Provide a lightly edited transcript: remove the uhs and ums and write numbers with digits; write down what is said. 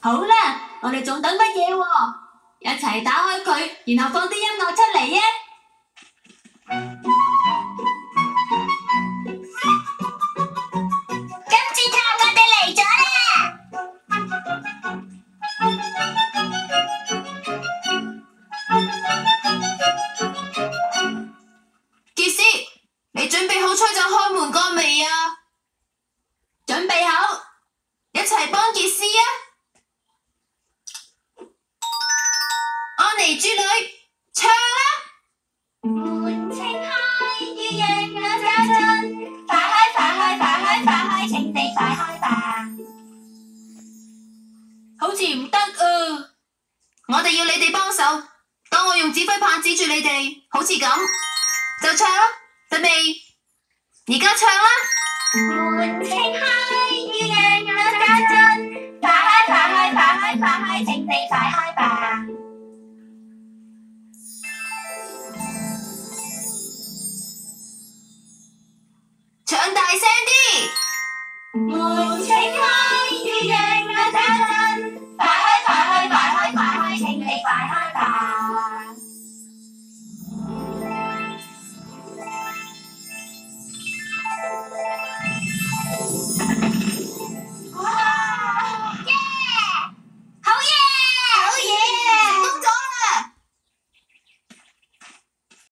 好啦，我哋仲等乜嘢喎？一齊打開佢，然後放啲音樂出嚟啊！ 金字塔，我哋嚟咗啦！ 傑斯，你準備好吹奏開門歌未啊？準備好，一齊幫傑斯啊！安妮豬女，唱啦！ 門請開，預讓我走進，快開快開快開快開，請你快開吧！ 好似唔得啊！我哋要你哋幫手，當我用指揮棒指住你哋，好似咁，就唱啦！準備，而家唱啦！ 門請開。